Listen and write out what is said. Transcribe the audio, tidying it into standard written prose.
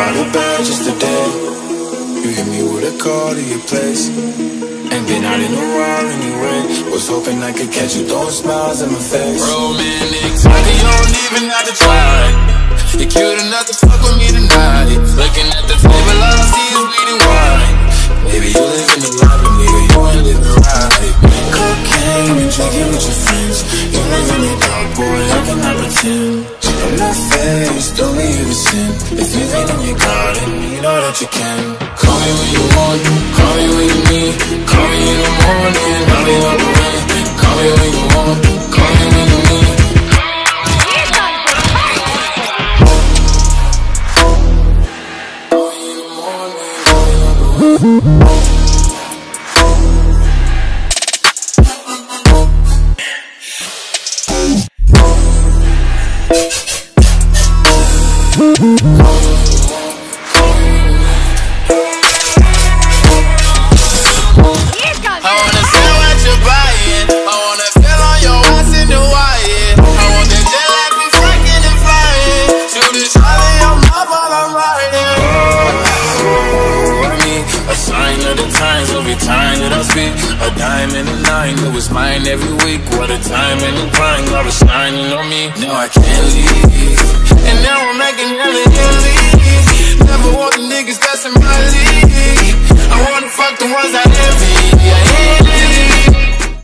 out of bed just today. You hit me with a call to your place. Ain't been out in a while anyway. Was hoping I could catch you throwing smiles in my face. Romantic talking, you don't even have to try. You're cute enough to fuck with me tonight. Looking at the table, all I see is weed and wine. Baby, you living the life, but nigga, you ain't living right. Cocaine and drinking with your friends. You live in the dark, boy, I cannot pretend. On my face, don't leave a sin. If you've been in your garden, you know that you can. Call me when you want, call me when you need. Call me in the morning, I'll be on the way. Call me when you want, call me when you need. Call me in the morning, I'll be on the way. Every time that I speak, a dime and a nine, it was mine every week. What a time and a grind, God was shining on me. Now I can't leave, and now I'm making hella Italy. Never want the niggas that's in my league. I wanna fuck the ones that envy.